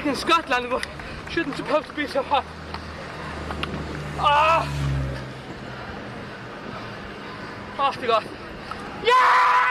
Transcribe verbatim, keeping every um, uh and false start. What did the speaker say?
freaking Scotland, but shouldn't supposed to be so hot. Ah! Oh, my God. Yeah!